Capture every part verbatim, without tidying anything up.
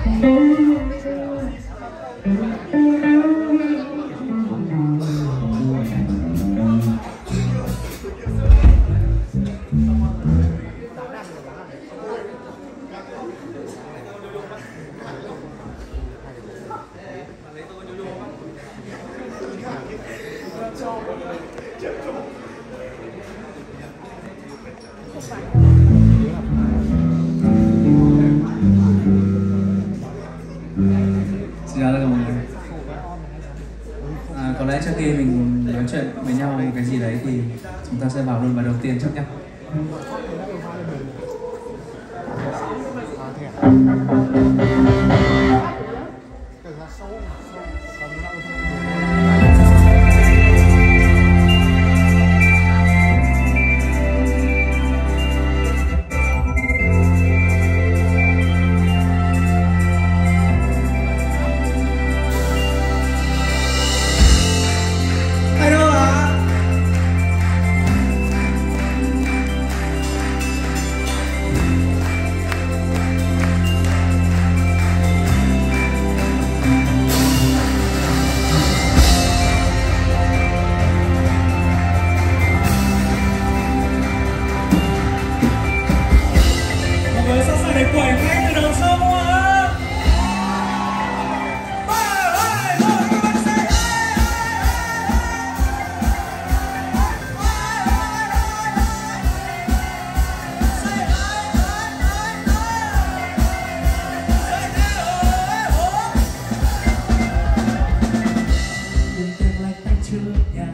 Xin chào tất cả mọi người. À, có lẽ trước khi mình nói chuyện với nhau một cái gì đấy thì chúng ta sẽ vào luôn bài đầu tiên trước nhé. Để quẩy ngay từ đầu sông hả? Ba, hai, một, các bạn say. Những tiếng lách tách trước nhà,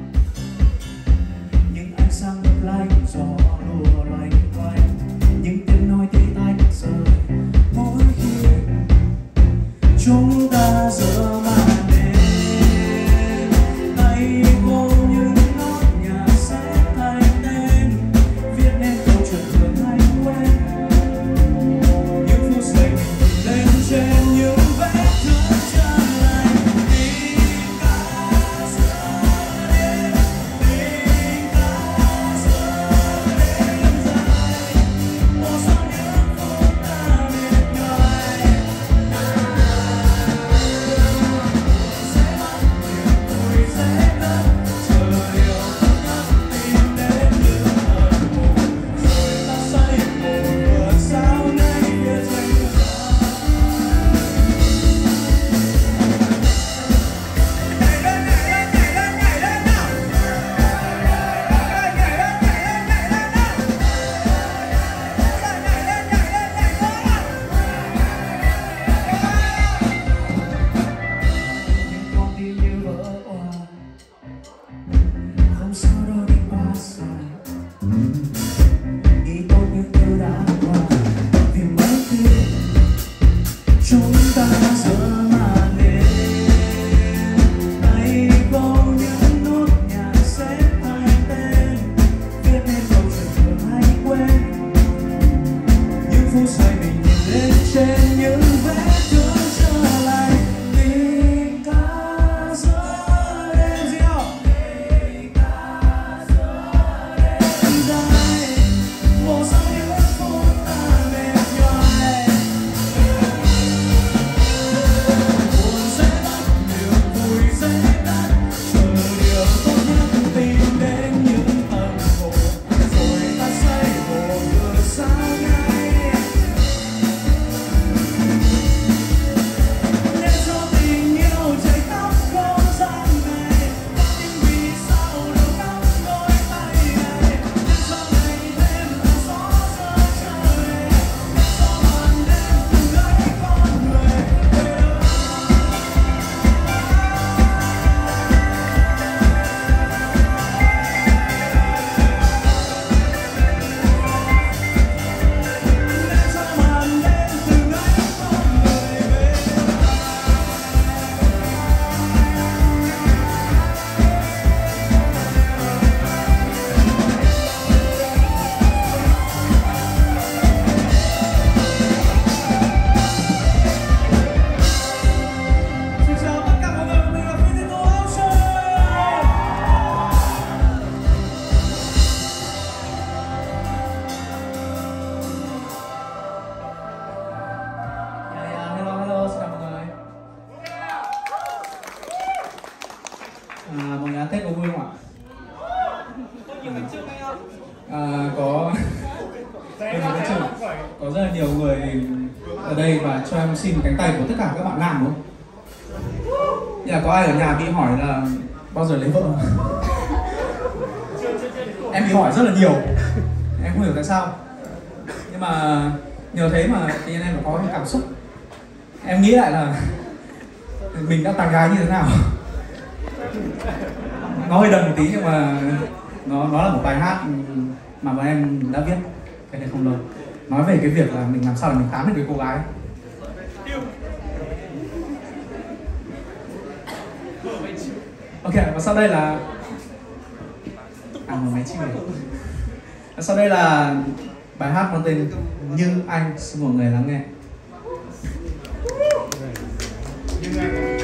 những ánh sáng lấp lánh gió lùa loanh quanh, những tiếng nói tiếng anh rơi mỗi khi chúng ta dỡ màn đêm, tay vô những nốt nhạc sẽ thành tên, viết nên câu chuyện thường hay quên. Những phút giây mình lên trên những vết thương chân lành, tình ta giữa đêm, tình ta giữa đêm dài, một số những phút ta mệt nhoài. Sẽ mất niềm vui sẽ mất, chờ điều không nhắc tìm đến những hận thù, rồi ta xây một vườn sao ngay phía trên gió. Nhảy lên, nhảy lên, nhảy lên, nhảy lên nào. Nhảy lên, nhảy lên, nhảy lên, nhảy lên nào. Nhảy lên, nhảy lên, nhảy lên nào. Những con tim như vỡ òa, không sao đâu đi qua rồi. Nghĩ tốt những thứ đã qua, vì mấy khi chúng ta dỡ màn đêm, tay vô những nốt nhạc sẽ thành tên, viết nên câu chuyện thường hay quên. Những phút giây mình nhìn lên trên những vết thương trở lại, tình ca giữa đêm diệu, tình ca giữa đêm dài, một số những phút ta mệt nhoài. Buồn sẽ mất, niềm vui sẽ mất, chờ điều tốt nhất tìm đến những tầng hồ, rồi ta xây một vườn sao ngay. ở đây và cho em xin cánh tay của tất cả các bạn nam đúng không? Nhà có ai ở nhà bị hỏi là bao giờ lấy vợ không? Em bị hỏi rất là nhiều, em không hiểu tại sao. Nhưng mà nhờ thế mà thì em có cái cảm xúc. Em nghĩ lại là mình đã tán gái như thế nào. Nó hơi đần một tí nhưng mà nó nó là một bài hát mà bọn em đã viết cái này không lâu, nói về cái việc là mình làm sao để mình tán được cái cô gái. Ok, và sau đây là à một máy chiêu này. Và sau đây là bài hát mang tên Như Anh, xin mọi người lắng nghe. Như Anh.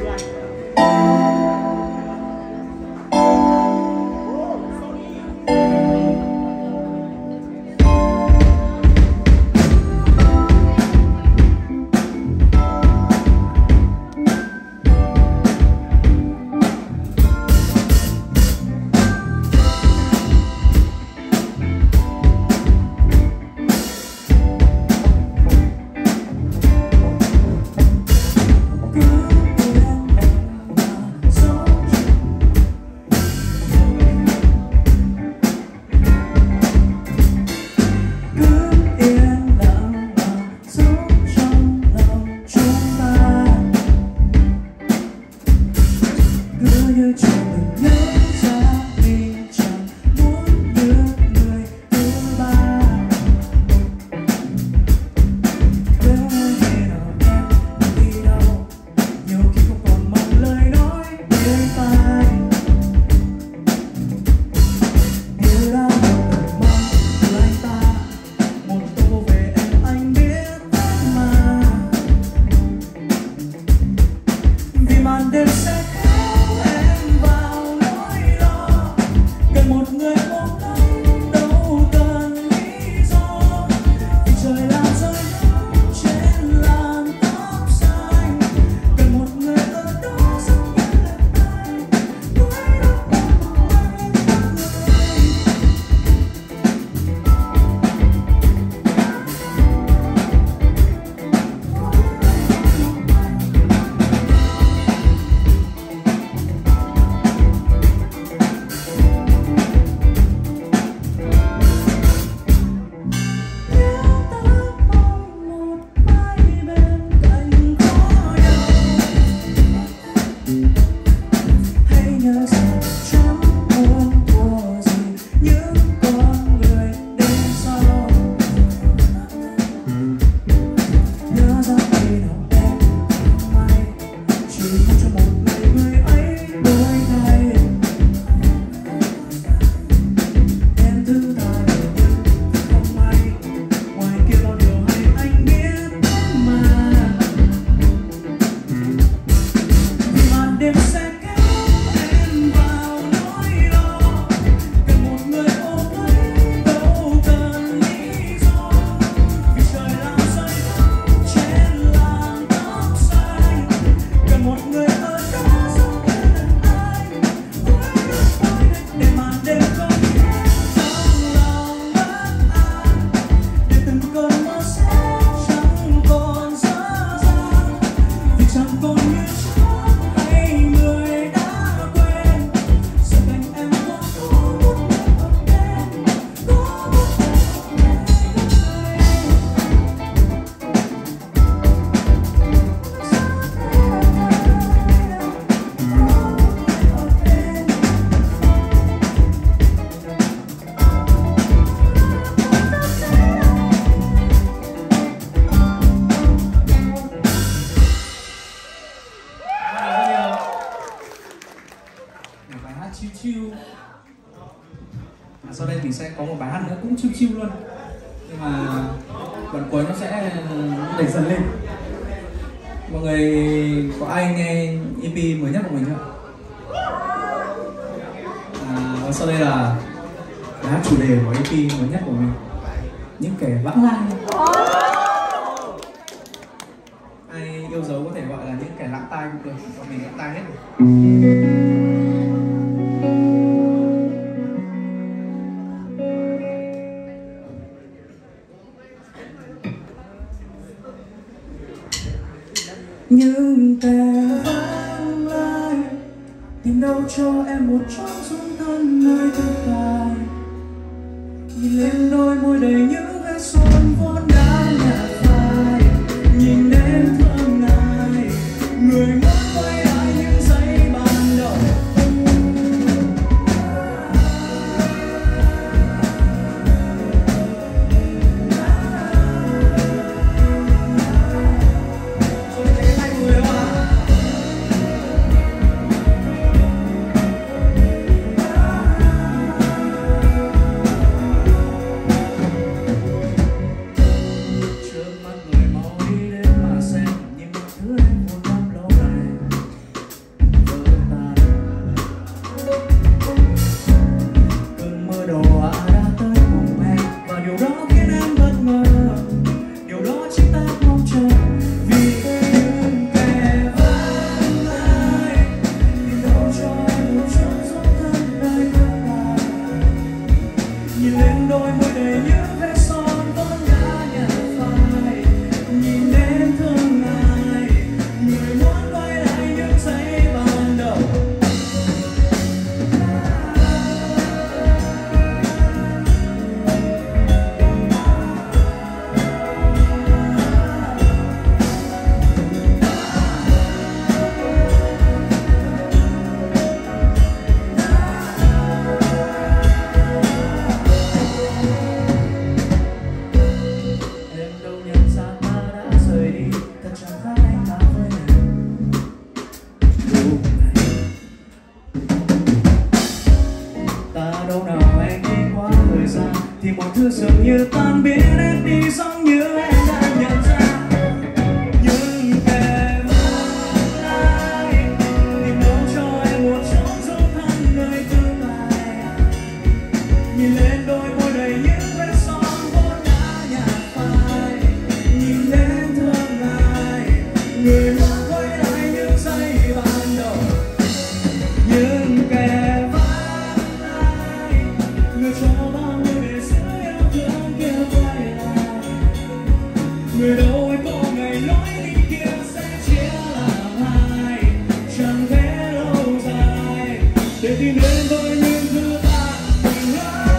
Sau đây mình sẽ có một bài hát nữa cũng chill chill luôn, nhưng mà đoạn cuối nó sẽ đẩy dần lên. Mọi người có ai nghe e pê mới nhất của mình không? À, và sau đây là bài hát chủ đề của e pê mới nhất của mình, Những Kẻ Vãng Lai. Ai yêu dấu có thể gọi là Những Kẻ Lãng Tai cũng được, còn mình lãng tai hết rồi. những kẻ vắng lai tìm đâu cho em một chốn dung thân nơi thực tại. Nhìn lên đôi môi đầy những vết son vốn đã nhạt phai, nhìn em thương ngài người muốn quay lại những giây ban đầu. Thì mọi thứ dường như tan biến em đi giống như em đã nhận ra. Nhưng kẻ vắng lai tìm đâu cho em một chốn dung thân nơi tương lai. Nhìn lên đôi môi đầy những vết son vốn đã nhạt phai, nhìn lên thương ngài người muốn quay lại những giây ban đầu. Nhưng kẻ vắng lai người cho bao nhiêu để người đâu ai có ngày nói đi kia sẽ chia làm hai, chẳng thể lâu dài để tìm đến với những thứ ta từng nói.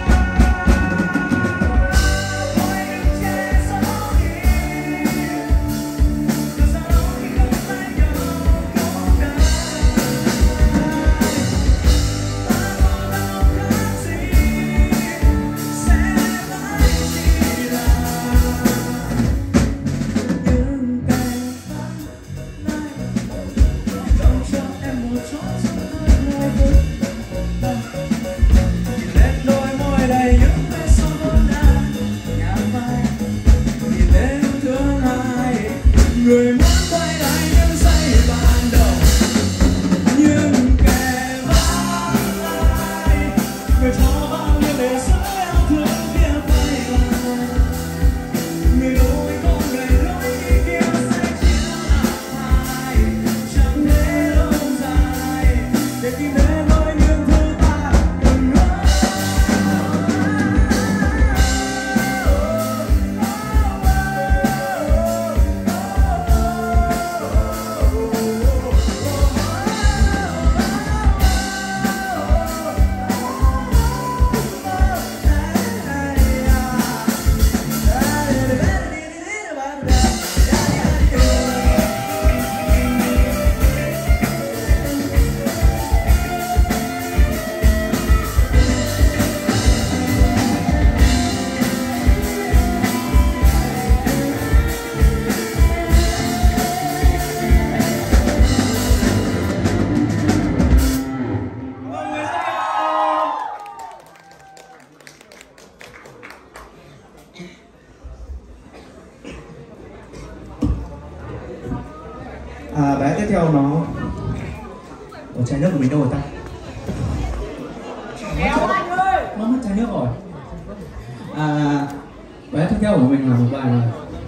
Hãy đừng che giấu đi, từ giờ đó khi không thấy nhau không đã. Ta có đâu khác gì sẽ mãi chỉ là người muốn quay lại những giây ban đầu. Nhưng kẻ vắng lai người cho bao nhiêu để giữ yêu thương kia quay lại. Người đâu ai có ngày lối đi kia sẽ chia làm hai, chẳng thể lâu dài để tìm đến với những thứ ta từng nói. À, bài hát tiếp theo nó... Ủa, chai nước của mình đâu rồi ta? Nó mất chai nước rồi. À, bài hát tiếp theo của mình là một bài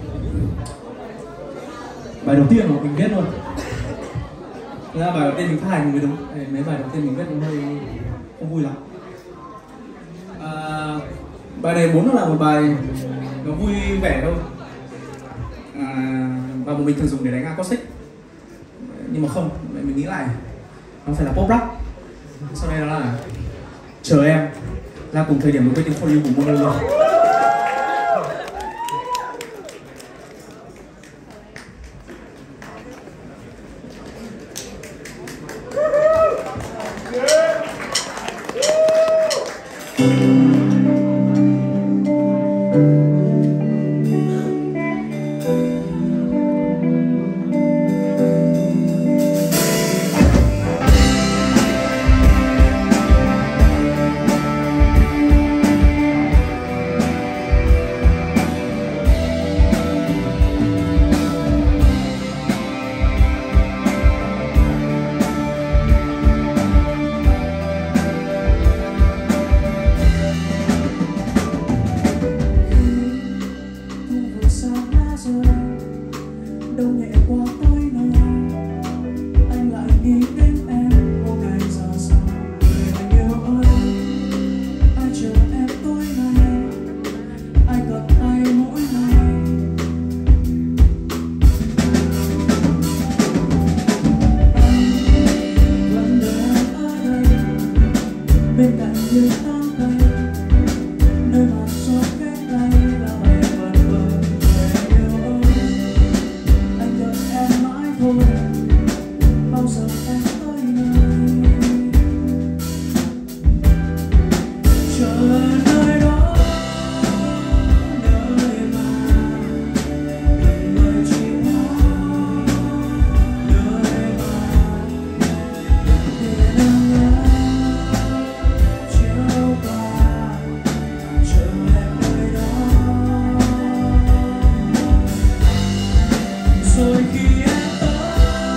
bài đầu tiên mà mình viết luôn. Thực ra bài đầu tiên mình phát hành mới đúng. Mấy bài đầu tiên mình viết nó hơi không vui lắm. À, bài này muốn nó là một bài nó vui vẻ thôi. À, và mình thường dùng để đánh acoustic. nhưng mà không, mình nghĩ lại nó phải là pop rock. Sau đây đó là chờ em, là cùng thời điểm với Waiting for You của Mono luôn. Đâu nhẹ qua tối nay anh lại nghĩ đến em hôm nay ra sao. Người anh yêu ơi, ai chờ em tối nay, ai gặp tay mỗi ngày. Anh vẫn đợi em ở đây, bên cạnh như tan cây, nơi mà gió cách đây là bay vần vần. Người yêu ơi, anh đợi em mãi thôi, bao giờ em tới nơi. Chờ nơi đó, nơi mà từng lời chim hót, nơi mà để nắng ấm chiều qua. Chờ em nơi đó, rồi khi em tới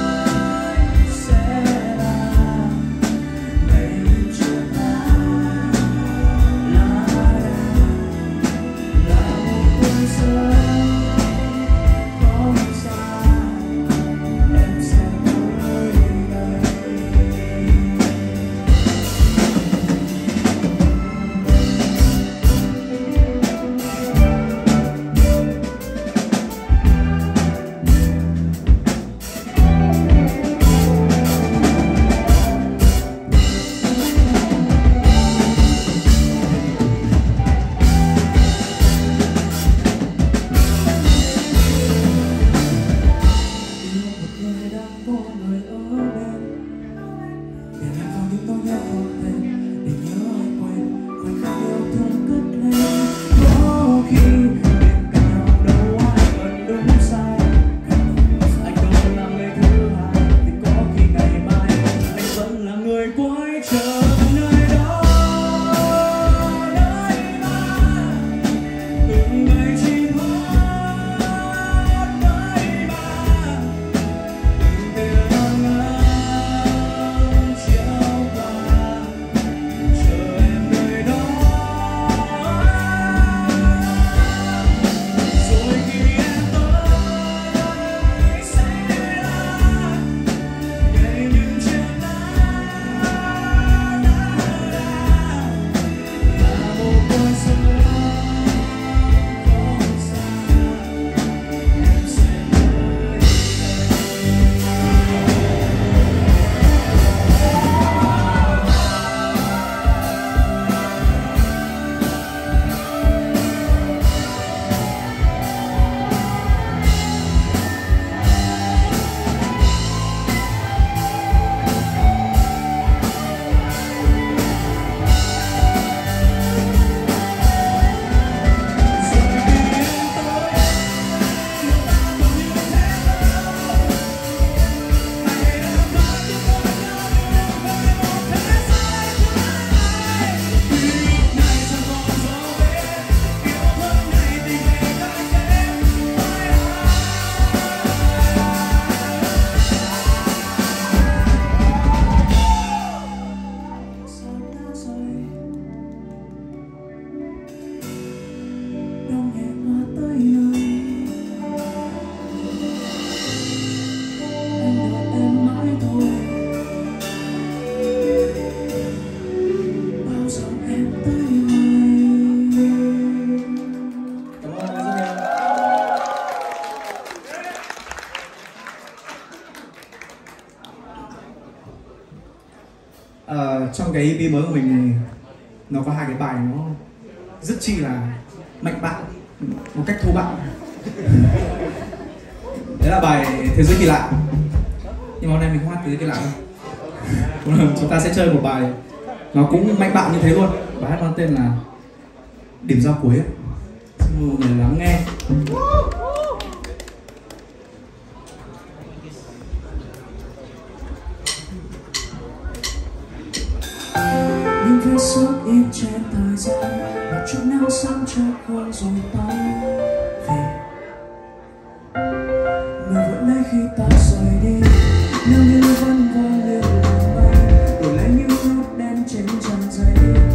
uh, trong cái e pê mới của mình này nó có hai cái bài nó rất chi là mạnh bạo, một cách thô bạo. Đấy là bài Thế Giới Kỳ Lạ. Nhưng mà hôm nay mình không hát Thế Giới Kỳ Lạ đâu. Chúng ta sẽ chơi một bài nó cũng mạnh bạo như thế luôn. Bài hát mang tên là Điểm Giao Cuối. Xin mời mọi người lắng nghe. Những vết xước in trên thời gian, một chút nắng sáng cho không rồi tan về. Người vẫn lấy khi ta rời đi, nếu như vẫn vang lên lòng bay, đổi lấy những nốt đen trên trang giấy.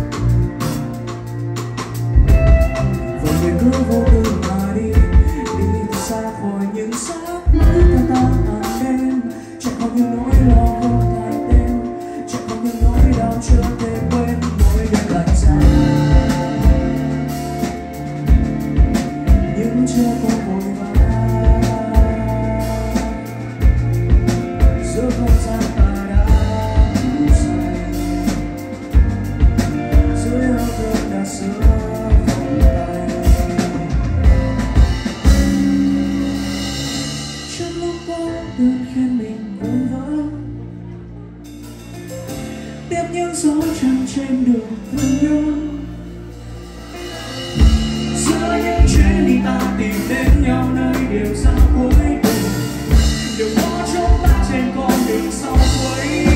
Và người cứ vô tư mà đi, đi thật xa khỏi những giấc mơ ta ta hàng đêm. Chẳng còn những nỗi lo không thành tên, chẳng còn những nỗi đau chưa thể quên. Mỗi đêm lạnh giá, nhưng chưa có vội vã. Giữa không gian ta đã ngủ say, dưới áo thương đã sửa vòng tay. Trong lúc có đơn khiến mình vốn vỡ, tiếp những dấu chân trên đường thương nhớ. Giữa những chuyến đi ta tìm đến nhau nơi điều xa cuối cùng, điều có chốc lát trên con đường sau cuối.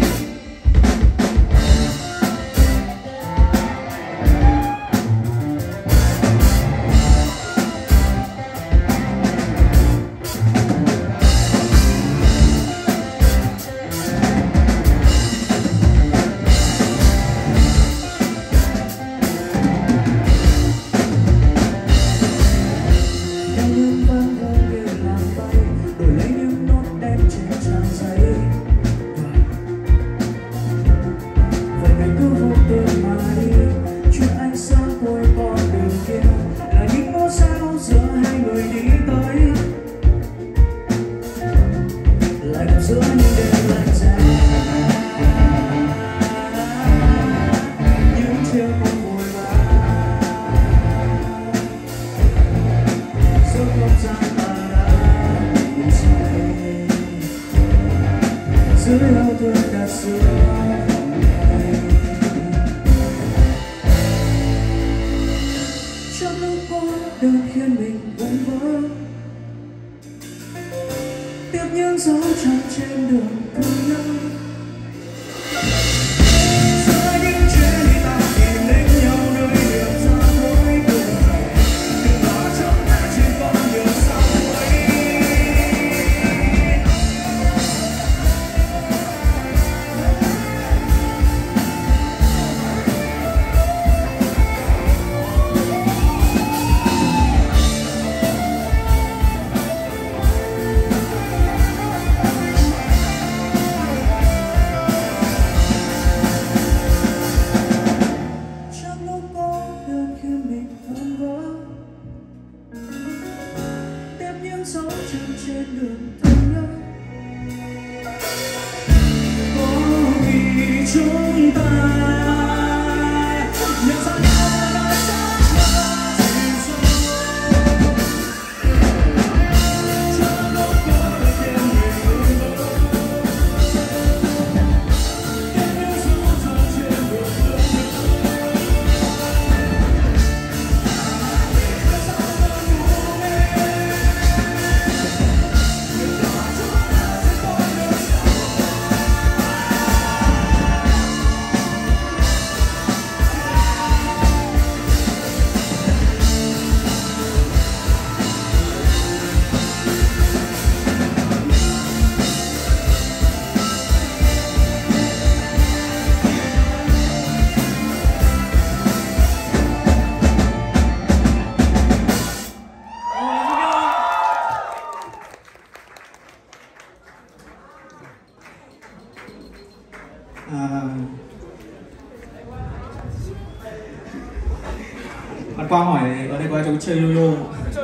Bạn Quang hỏi ở đây có ai cho chơi yo-yo.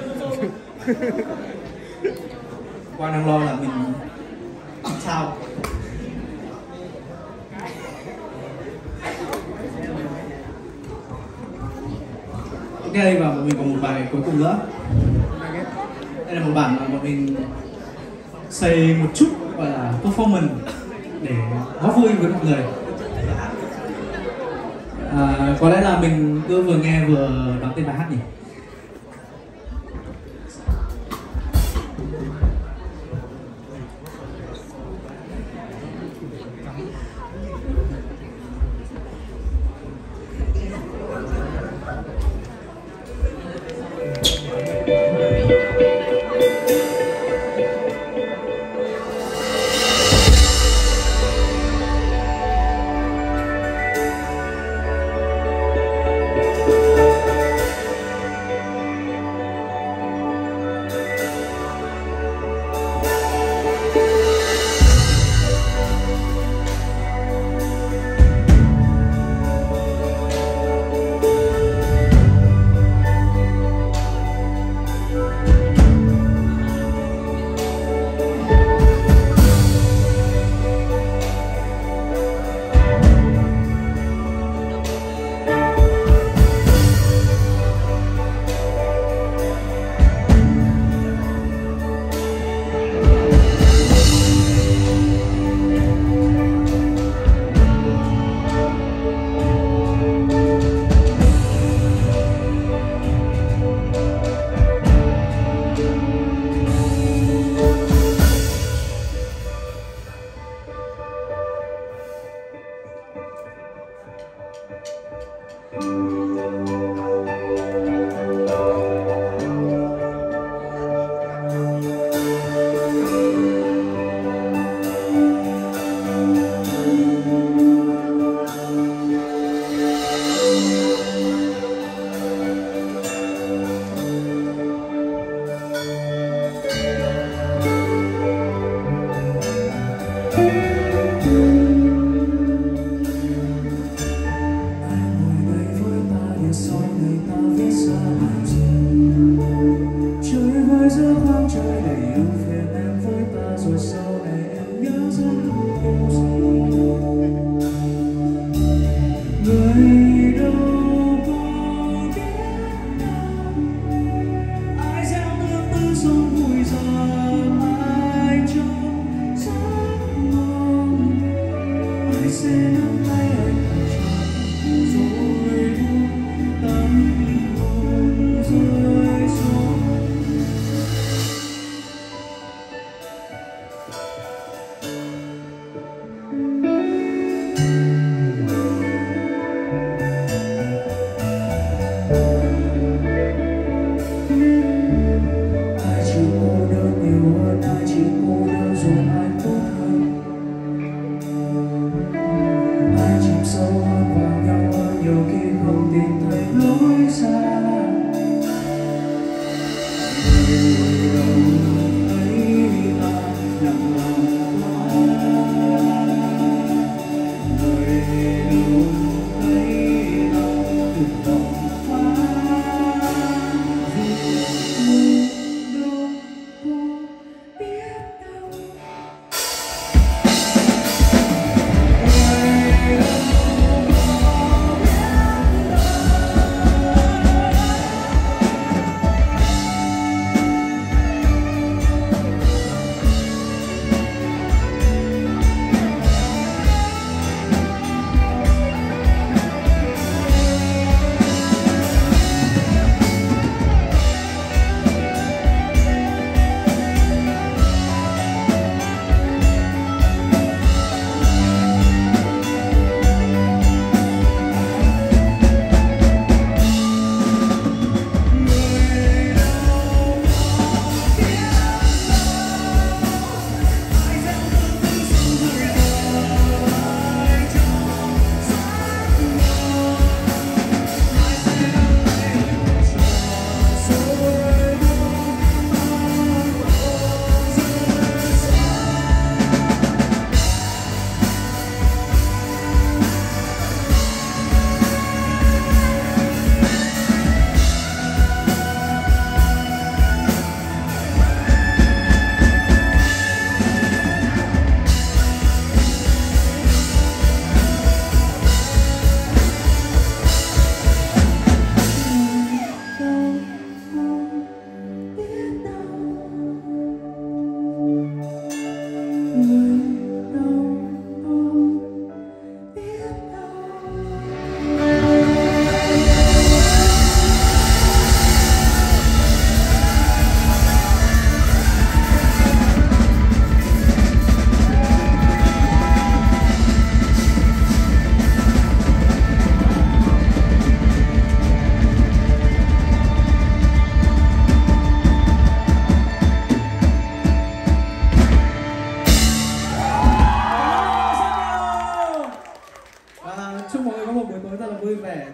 Quang đang lo là mình sao. Ok, và bọn mình còn một bài cuối cùng nữa. Đây là một bản mà bọn mình xây một chút gọi là performance để góp vui với mọi người. À, có lẽ là mình cứ vừa nghe vừa nói tên bài hát nhỉ?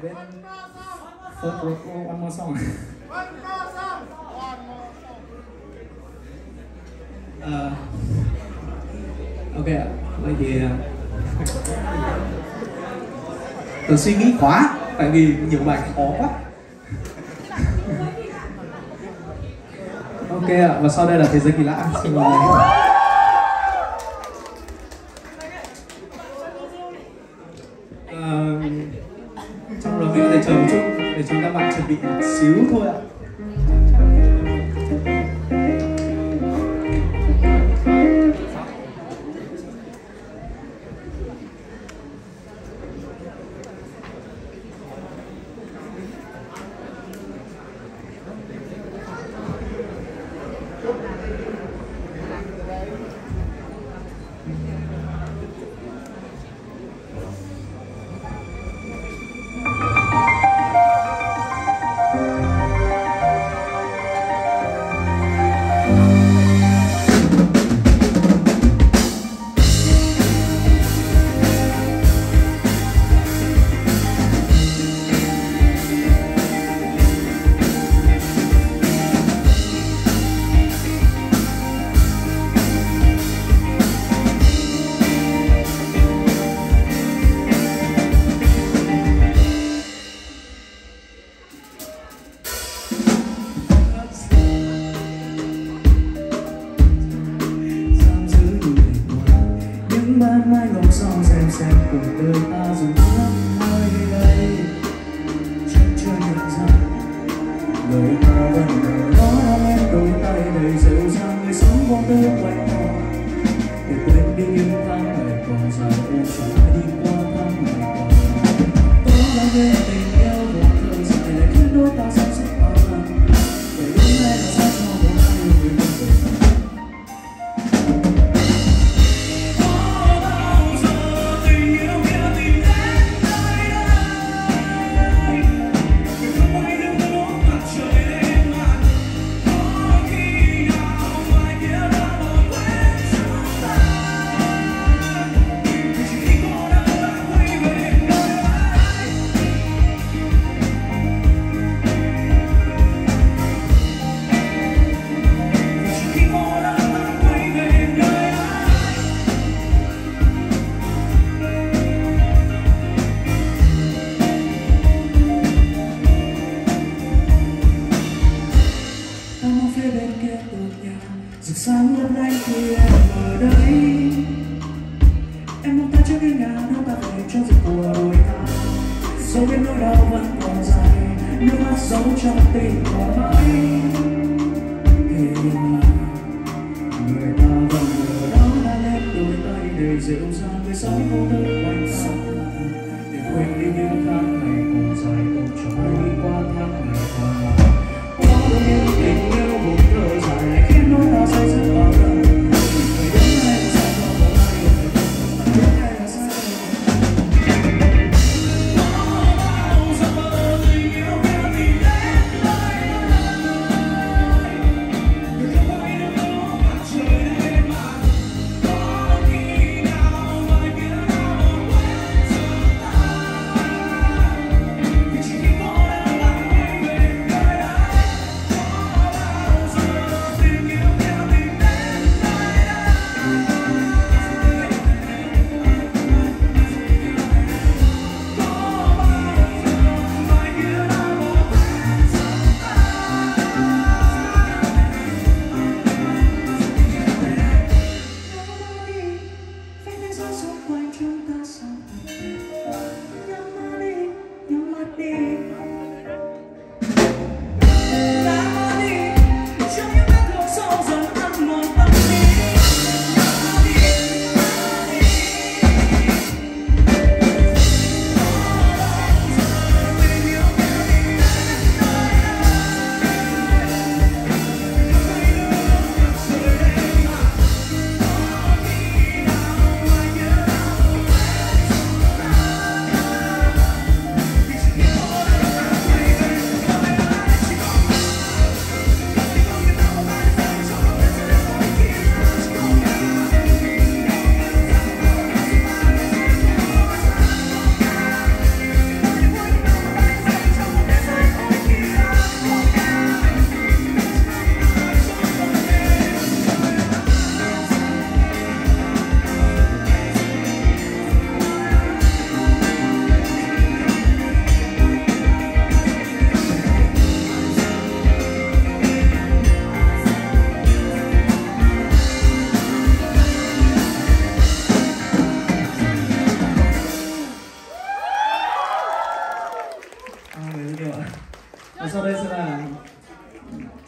bên first one, one more song. Uh, ok ạ, vậy thì tôi suy nghĩ quá, tại vì nhiều bài khó quá. Ok ạ, và sau đây là thế giới kỳ lạ. Xin mời. Uh, trong đó mình có thể chờ một chút để cho các bạn chuẩn bị một xíu thôi ạ. Hãy subscribe cho kênh Ghiền Mì Gõ để không bỏ lỡ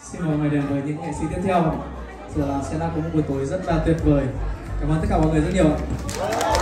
Xin mời ngoài đèn với những nghệ sĩ tiếp theo. Giờ là sẽ đã có một buổi tối rất là tuyệt vời. Cảm ơn tất cả mọi người rất nhiều ạ.